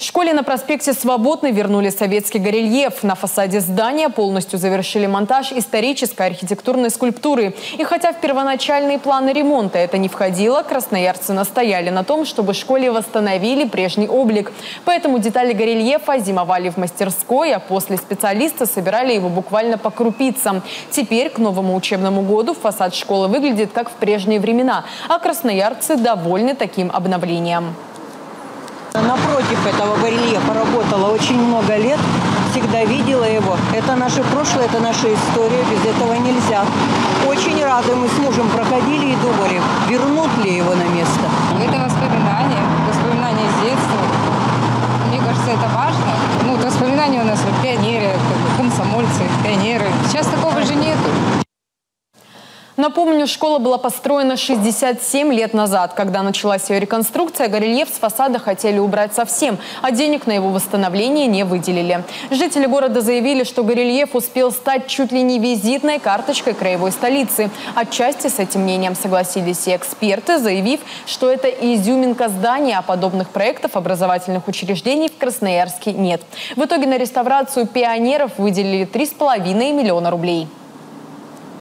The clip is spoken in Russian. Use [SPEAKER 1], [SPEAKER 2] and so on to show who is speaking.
[SPEAKER 1] Школе на проспекте Свободный вернули советский горельеф. На фасаде здания полностью завершили монтаж исторической архитектурной скульптуры. И хотя в первоначальные планы ремонта это не входило, красноярцы настояли на том, чтобы школе восстановили прежний облик. Поэтому детали горельефа зимовали в мастерской, а после специалисты собирали его буквально по крупицам. Теперь к новому учебному году фасад школы выглядит как в прежние времена, а красноярцы довольны таким обновлением.
[SPEAKER 2] Напротив этого барельефа работала очень много лет, всегда видела его. Это наше прошлое, это наша история, без этого нельзя. Очень рады, мы с мужем проходили и думали, вернут ли его на место.
[SPEAKER 3] Это воспоминания с детства. Мне кажется, это важно. Воспоминания у нас пионеры, комсомольцы, пионеры. Сейчас такого же нету.
[SPEAKER 1] Напомню, школа была построена 67 лет назад. Когда началась ее реконструкция, горельеф с фасада хотели убрать совсем, а денег на его восстановление не выделили. Жители города заявили, что горельеф успел стать чуть ли не визитной карточкой краевой столицы. Отчасти с этим мнением согласились и эксперты, заявив, что это изюминка здания, а подобных проектов образовательных учреждений в Красноярске нет. В итоге на реставрацию пионеров выделили 3,5 миллиона рублей.